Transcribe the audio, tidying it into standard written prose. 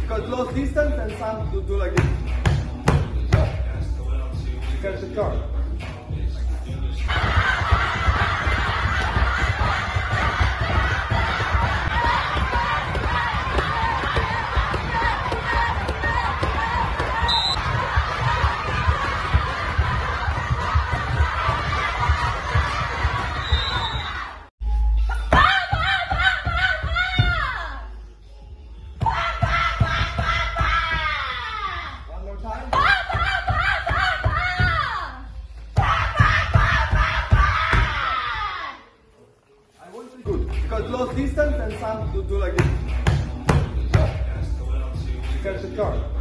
Because close distance and some do like this. You catch the card. Good. Because close distance and some do like this. You catch the card.